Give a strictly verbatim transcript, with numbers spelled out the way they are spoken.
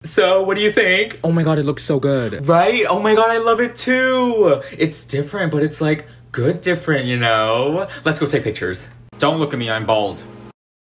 So, what do you think? Oh my god, it looks so good. Right? Oh my god, I love it too. It's different, but it's like good different, you know? Let's go take pictures. Don't look at me, I'm bald.